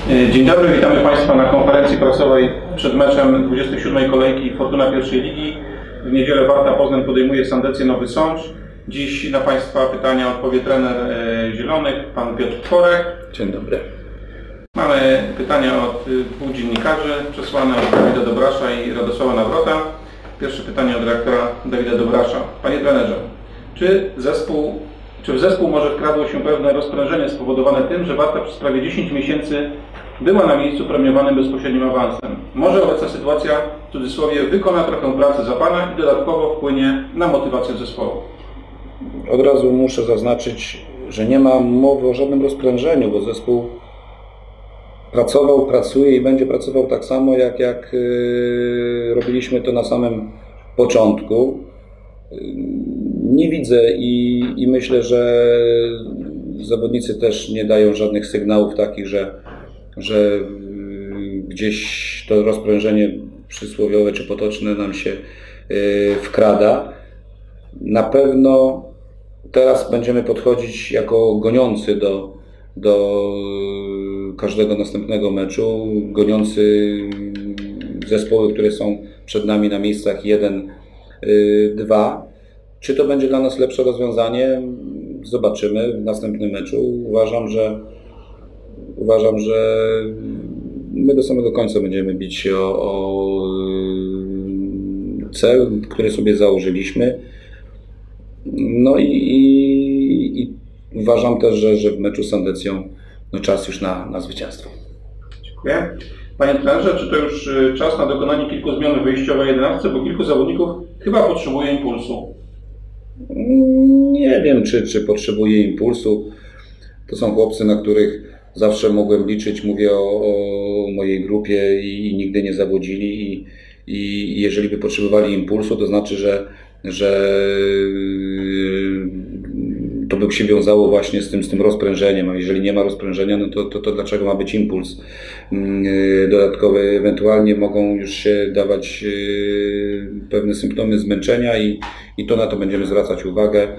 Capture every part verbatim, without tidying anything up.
Dzień dobry, witamy Państwa na konferencji prasowej przed meczem dwudziestej siódmej kolejki Fortuna pierwszej ligi. W niedzielę Warta Poznań podejmuje Sandecję Nowy Sącz. Dziś na Państwa pytania odpowie trener Zielonych, pan Piotr Tworek. Dzień dobry. Mamy pytania od dwóch dziennikarzy, przesłane od Dawida Dobrasza i Radosława Nawrota. Pierwsze pytanie od redaktora Dawida Dobrasza. Panie trenerze, czy zespół Czy w zespół może wkradło się pewne rozprężenie spowodowane tym, że Warta przez prawie dziesięć miesięcy była na miejscu premiowanym bezpośrednim awansem? Może obecna sytuacja, w cudzysłowie, wykona trochę pracy za Pana i dodatkowo wpłynie na motywację zespołu? Od razu muszę zaznaczyć, że nie ma mowy o żadnym rozprężeniu, bo zespół pracował, pracuje i będzie pracował tak samo, jak, jak yy, robiliśmy to na samym początku. Nie widzę i, i myślę, że zawodnicy też nie dają żadnych sygnałów takich, że, że gdzieś to rozprężenie przysłowiowe czy potoczne nam się wkrada. Na pewno teraz będziemy podchodzić jako goniący do, do każdego następnego meczu, goniący zespoły, które są przed nami na miejscach jeden, dwa. Czy to będzie dla nas lepsze rozwiązanie? Zobaczymy w następnym meczu. Uważam, że uważam, że my do samego końca będziemy bić się o, o cel, który sobie założyliśmy. No i, i, i uważam też, że, że w meczu z Sandecją no czas już na, na zwycięstwo. Dziękuję. Panie trenerze, czy to już czas na dokonanie kilku zmian w wyjściowej jedenastce, bo kilku zawodników chyba potrzebuje impulsu? Nie wiem, czy, czy potrzebuje impulsu. To są chłopcy, na których zawsze mogłem liczyć. Mówię o, o mojej grupie i, i nigdy nie zawodzili. I, i jeżeli by potrzebowali impulsu, to znaczy, że, że to by się wiązało właśnie z tym, z tym rozprężeniem, a jeżeli nie ma rozprężenia, no to, to, to dlaczego ma być impuls dodatkowy? Ewentualnie mogą już się dawać pewne symptomy zmęczenia i, i to na to będziemy zwracać uwagę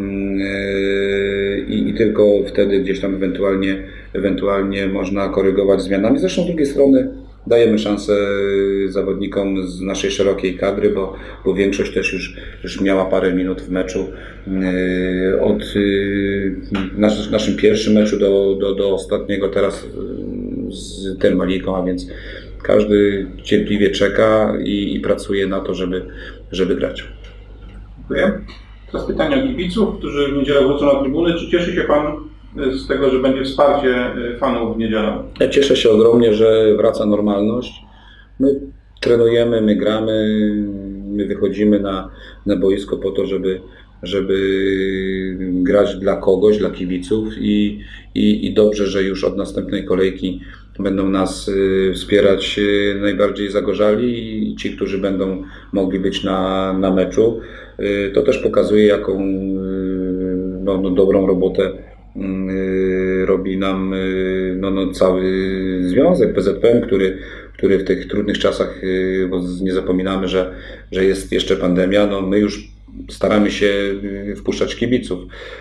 i, i tylko wtedy gdzieś tam ewentualnie, ewentualnie można korygować zmianami. Zresztą z drugiej strony dajemy szansę zawodnikom z naszej szerokiej kadry, bo, bo większość też już, już miała parę minut w meczu. Od nasz, naszym pierwszym meczu do, do, do ostatniego teraz z tym Maliką, a więc każdy cierpliwie czeka i, i pracuje na to, żeby, żeby grać. Dziękuję. Teraz pytanie o kibiców, którzy w niedzielę wrócą na trybuny. Czy cieszy się Pan z tego, że będzie wsparcie fanów w niedzielę? Ja cieszę się ogromnie, że wraca normalność. My trenujemy, my gramy, my wychodzimy na, na boisko po to, żeby, żeby grać dla kogoś, dla kibiców i, i, i dobrze, że już od następnej kolejki będą nas wspierać najbardziej zagorzali i ci, którzy będą mogli być na, na meczu. To też pokazuje, jaką no, no, dobrą robotę robi nam no, no, cały związek P Z P M, który, który w tych trudnych czasach, bo nie zapominamy, że, że jest jeszcze pandemia, no, my już staramy się wpuszczać kibiców.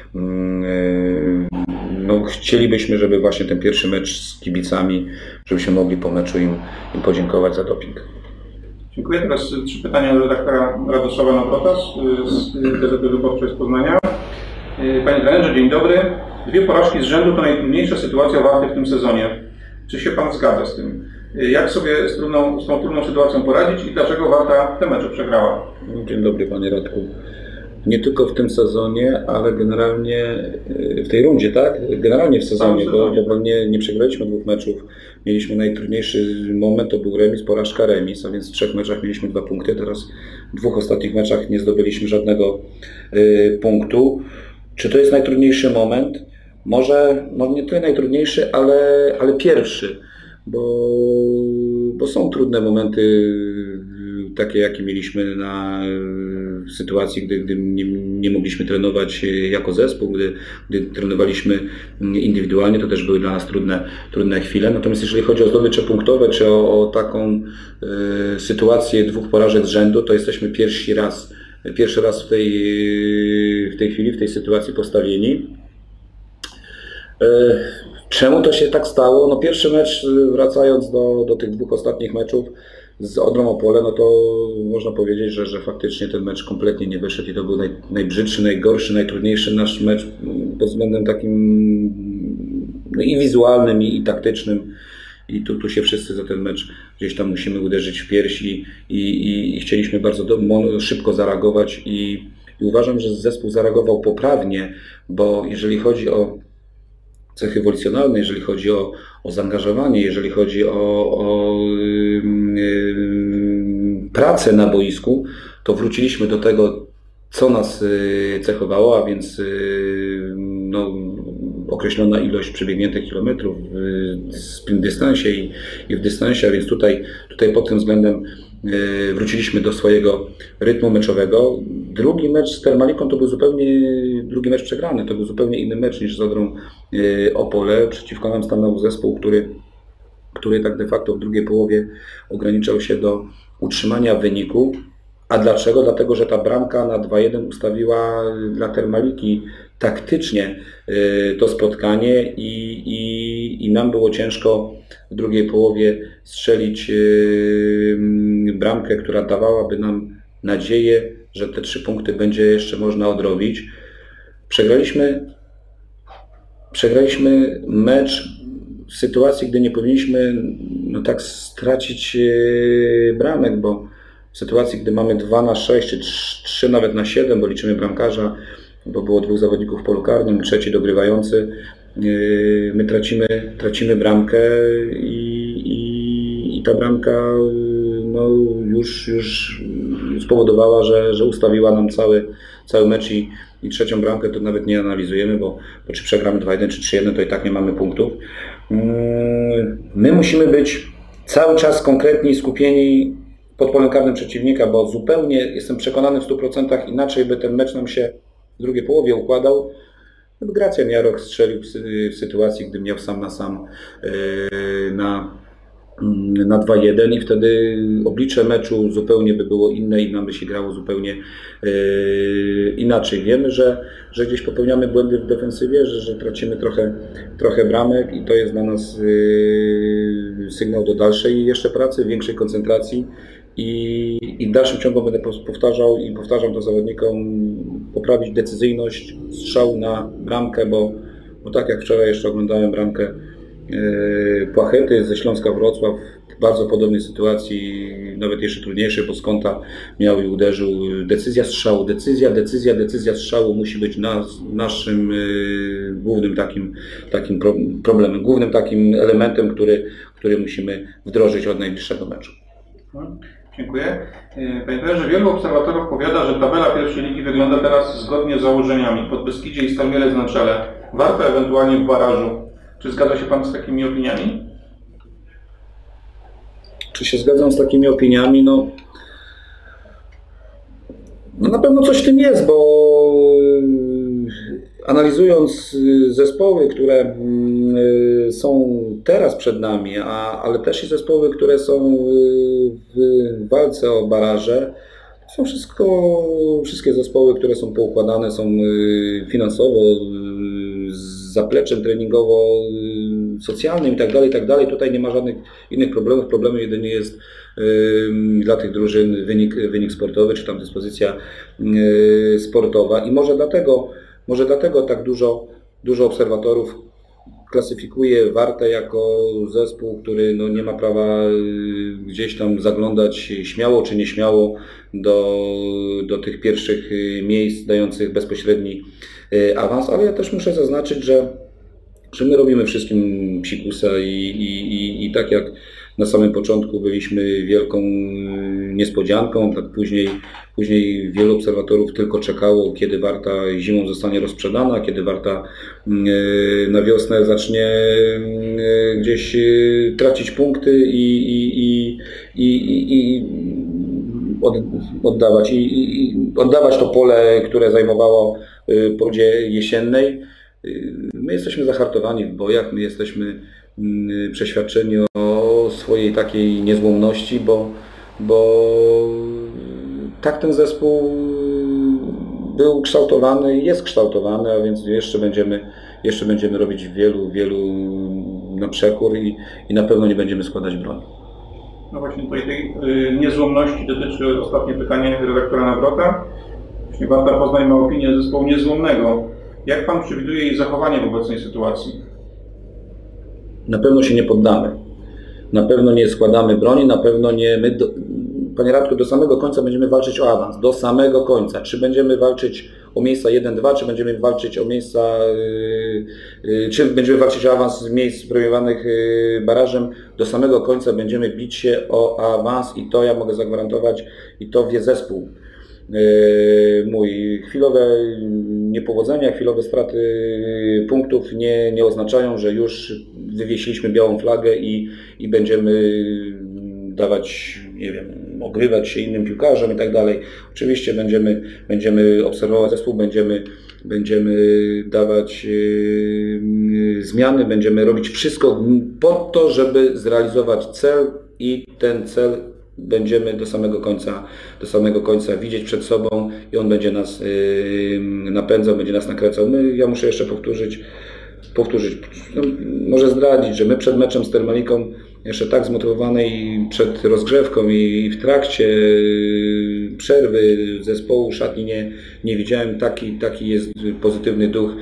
No, chcielibyśmy, żeby właśnie ten pierwszy mecz z kibicami, żebyśmy mogli po meczu im, im podziękować za doping. Dziękuję. Teraz trzy pytania do redaktora Radosława Nawrota z Gazety Wyborczej z Poznania. Panie trenerze, dzień dobry. Dwie porażki z rzędu to najtrudniejsza sytuacja Warty w tym sezonie. Czy się Pan zgadza z tym? Jak sobie z, trudną, z tą trudną sytuacją poradzić i dlaczego Warta te mecze przegrała? Dzień dobry, Panie Radku. Nie tylko w tym sezonie, ale generalnie w tej rundzie, tak? Generalnie w sezonie, bo, bo nie, nie przegraliśmy dwóch meczów. Mieliśmy najtrudniejszy moment, to był remis, porażka, remis, a więc w trzech meczach mieliśmy dwa punkty. Teraz w dwóch ostatnich meczach nie zdobyliśmy żadnego y, punktu. Czy to jest najtrudniejszy moment? Może, może nie tyle najtrudniejszy, ale, ale pierwszy, bo, bo są trudne momenty takie, jakie mieliśmy na, w sytuacji, gdy, gdy nie, nie mogliśmy trenować jako zespół, gdy, gdy trenowaliśmy indywidualnie, to też były dla nas trudne, trudne chwile. Natomiast jeżeli chodzi o zdobycze punktowe, czy o, o taką y, sytuację dwóch porażek z rzędu, to jesteśmy pierwszy raz, pierwszy raz w tej, w tej chwili, w tej sytuacji postawieni. Y, Czemu to się tak stało? No pierwszy mecz, wracając do, do tych dwóch ostatnich meczów z Odrą Opole, no to można powiedzieć, że, że faktycznie ten mecz kompletnie nie wyszedł i to był naj, najbrzydszy, najgorszy, najtrudniejszy nasz mecz pod względem takim no i wizualnym, i, i taktycznym. I tu, tu się wszyscy za ten mecz gdzieś tam musimy uderzyć w pierś i, i, i chcieliśmy bardzo do, szybko zareagować i, i uważam, że zespół zareagował poprawnie, bo jeżeli chodzi o cechy ewolucjonalne, jeżeli chodzi o, o zaangażowanie, jeżeli chodzi o, o yy, yy, pracę na boisku, to wróciliśmy do tego, co nas yy, cechowało, a więc yy, no, określona ilość przebiegniętych kilometrów w sprint dystansie i, i w dystansie, a więc tutaj, tutaj pod tym względem yy, wróciliśmy do swojego rytmu meczowego. Drugi mecz z Termaliką to był zupełnie, drugi mecz przegrany, to był zupełnie inny mecz niż z Odrą yy, Opole. Przeciwko nam stanął zespół, który, który tak de facto w drugiej połowie ograniczał się do utrzymania wyniku. A dlaczego? Dlatego, że ta bramka na dwa jeden ustawiła dla Termaliki taktycznie to spotkanie i, i, i nam było ciężko w drugiej połowie strzelić bramkę, która dawałaby nam nadzieję, że te trzy punkty będzie jeszcze można odrobić. Przegraliśmy, przegraliśmy mecz w sytuacji, gdy nie powinniśmy no tak stracić bramek, bo w sytuacji, gdy mamy dwa na sześć, czy trzy nawet na siedem, bo liczymy bramkarza, bo było dwóch zawodników w polu karnym, trzeci dogrywający, my tracimy, tracimy bramkę i, i, i ta bramka no, już, już spowodowała, że, że ustawiła nam cały, cały mecz i, i trzecią bramkę to nawet nie analizujemy, bo, bo czy przegramy dwa jeden czy trzy jeden, to i tak nie mamy punktów. My musimy być cały czas konkretni, skupieni pod polem karnym przeciwnika, bo zupełnie jestem przekonany w stu procentach inaczej by ten mecz nam się w drugiej połowie układał. Gracjan Jarok strzelił w sytuacji, gdy miał sam na sam na, na dwa jeden i wtedy oblicze meczu zupełnie by było inne i nam by się grało zupełnie inaczej. Wiemy, że, że gdzieś popełniamy błędy w defensywie, że, że tracimy trochę, trochę bramek i to jest dla nas sygnał do dalszej jeszcze pracy, większej koncentracji. I, I w dalszym ciągu będę powtarzał i powtarzam to zawodnikom, poprawić decyzyjność strzału na bramkę, bo, bo tak jak wczoraj jeszcze oglądałem bramkę yy, Płachety ze Śląska Wrocław, w bardzo podobnej sytuacji, nawet jeszcze trudniejszej, bo z kąta miał i uderzył. Decyzja strzału, decyzja, decyzja, decyzja strzału musi być nas, naszym yy, głównym takim, takim pro, problemem, głównym takim elementem, który, który musimy wdrożyć od najbliższego meczu. Dziękuję. Panie trenerze, wielu obserwatorów powiada, że tabela pierwszej ligi wygląda teraz zgodnie z założeniami. Podbeskidzie i Stal Mielec na czele. Warto ewentualnie w barażu. Czy zgadza się Pan z takimi opiniami? Czy się zgadzam z takimi opiniami? No, no na pewno coś w tym jest, bo analizując zespoły, które są teraz przed nami, a, ale też i zespoły, które są w walce o baraże, są wszystko, wszystkie zespoły, które są poukładane, są finansowo, z zapleczem treningowo, socjalnym itd., itd. Tutaj nie ma żadnych innych problemów. Problemem jedynie jest dla tych drużyn wynik, wynik sportowy, czy tam dyspozycja sportowa i może dlatego Może dlatego tak dużo, dużo obserwatorów klasyfikuje Wartę jako zespół, który no nie ma prawa gdzieś tam zaglądać śmiało czy nieśmiało do, do tych pierwszych miejsc dających bezpośredni awans, ale ja też muszę zaznaczyć, że, że my robimy wszystkim psikusa i, i, i, i tak jak na samym początku byliśmy wielką niespodzianką, tak później, później wielu obserwatorów tylko czekało, kiedy Warta zimą zostanie rozprzedana, kiedy Warta na wiosnę zacznie gdzieś tracić punkty i, i, i, i, i oddawać, i, i oddawać to pole, które zajmowało w porze jesiennej. My jesteśmy zahartowani w bojach, my jesteśmy przeświadczeni o swojej takiej niezłomności, bo, bo tak ten zespół był kształtowany i jest kształtowany, a więc jeszcze będziemy, jeszcze będziemy robić wielu, wielu na przekór i, i na pewno nie będziemy składać broni. No właśnie tutaj tej y, niezłomności dotyczy ostatnie pytanie redaktora Nawrota. Właśnie Warta Poznań ma opinię zespołu niezłomnego. Jak Pan przewiduje jej zachowanie w obecnej sytuacji? Na pewno się nie poddamy. Na pewno nie składamy broni, na pewno nie my, do, Panie Radku, do samego końca będziemy walczyć o awans, do samego końca. Czy będziemy walczyć o miejsca jeden dwa, czy będziemy walczyć o miejsca, yy, yy, czy będziemy walczyć o awans z miejsc premiowanych yy, barażem, do samego końca będziemy bić się o awans i to ja mogę zagwarantować i to wie zespół. Mój chwilowe niepowodzenia, chwilowe straty punktów nie, nie oznaczają, że już wywiesiliśmy białą flagę i, i będziemy dawać, nie wiem, ogrywać się innym piłkarzom i tak dalej. Oczywiście będziemy, będziemy obserwować zespół, będziemy, będziemy dawać yy, zmiany, będziemy robić wszystko po to, żeby zrealizować cel i ten cel będziemy do samego końca, do samego końca widzieć przed sobą i on będzie nas yy, napędzał, będzie nas nakręcał. My, ja muszę jeszcze powtórzyć, powtórzyć, no, może zdradzić, że my przed meczem z Termaliką jeszcze tak zmotywowane i przed rozgrzewką i w trakcie przerwy zespołu szatni nie, nie widziałem. Taki, taki jest pozytywny duch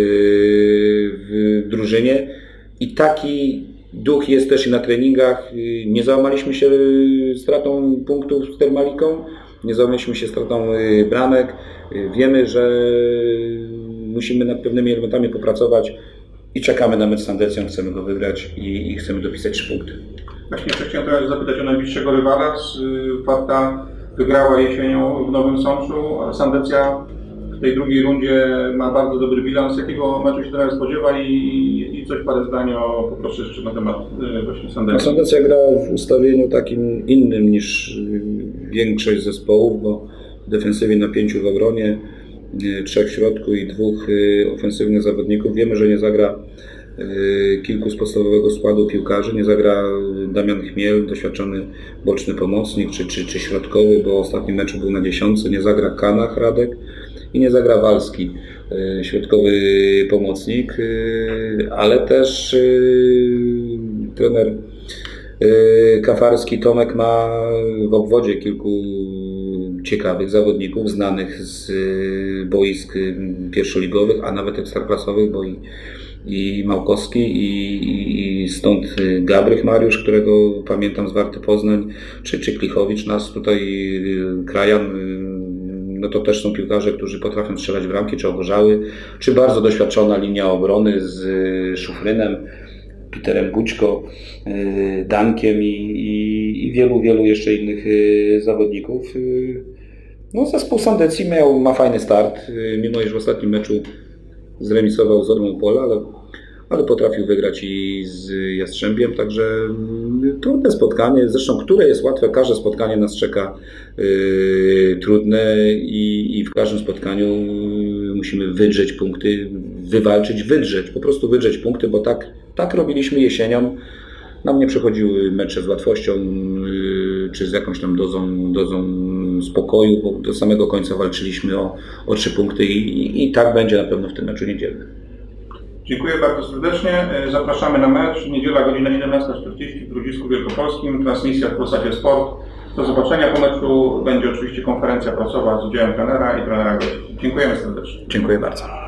w drużynie i taki duch jest też i na treningach. Nie załamaliśmy się stratą punktów z Termaliką, nie załamaliśmy się stratą bramek. Wiemy, że musimy nad pewnymi elementami popracować i czekamy na mecz z Sandecją, chcemy go wygrać i, i chcemy dopisać trzy punkty. Właśnie jeszcze chciałem teraz zapytać o najbliższego rywala. Warta wygrała jesienią w Nowym Sączu, a Sandecja w tej drugiej rundzie ma bardzo dobry bilans. Jakiego meczu się teraz spodziewa i, i coś parę zdań o, poproszę jeszcze na temat właśnie Sandecji. No, Sandecja gra w ustawieniu takim innym niż większość zespołów, bo w defensywie na pięciu w obronie, trzech w środku i dwóch ofensywnych zawodników. Wiemy, że nie zagra kilku z podstawowego składu piłkarzy, nie zagra Damian Chmiel, doświadczony boczny pomocnik czy, czy, czy środkowy, bo w ostatnim meczu był na dziesiątce, nie zagra Kanach Radek i nie zagra Walski, środkowy pomocnik, ale też trener Kafarski Tomek ma w obwodzie kilku ciekawych zawodników, znanych z boisk pierwszoligowych, a nawet ekstraklasowych, bo i, i Małkowski i, i, i stąd Gabrych Mariusz, którego pamiętam z Warty Poznań, czy, czy Klichowicz, nas tutaj Krajan, no to też są piłkarze, którzy potrafią strzelać bramki, czy Ogorzały, czy bardzo doświadczona linia obrony z Szufrynem, Peterem Bućko, Dankiem i, i, i wielu, wielu jeszcze innych zawodników. No, zespół Sandecji miał, ma fajny start, mimo iż w ostatnim meczu zremisował z Odmą Pola, ale, ale potrafił wygrać i z Jastrzębiem, także trudne spotkanie, zresztą które jest łatwe, każde spotkanie nas czeka yy, trudne i, i w każdym spotkaniu musimy wydrzeć punkty, wywalczyć, wydrzeć, po prostu wydrzeć punkty, bo tak, tak robiliśmy jesienią. Nam nie przechodziły mecze z łatwością yy, czy z jakąś tam dozą, dozą spokoju, bo do samego końca walczyliśmy o, o trzy punkty i, i, i tak będzie na pewno w tym meczu niedzielnym. Dziękuję bardzo serdecznie. Zapraszamy na mecz. Niedziela godzina siedemnasta czterdzieści w Grodzisku Wielkopolskim. Transmisja w Polsacie Sport. Do zobaczenia po meczu. Będzie oczywiście konferencja prasowa z udziałem trenera i trenera gości. Dziękujemy serdecznie. Dziękuję bardzo.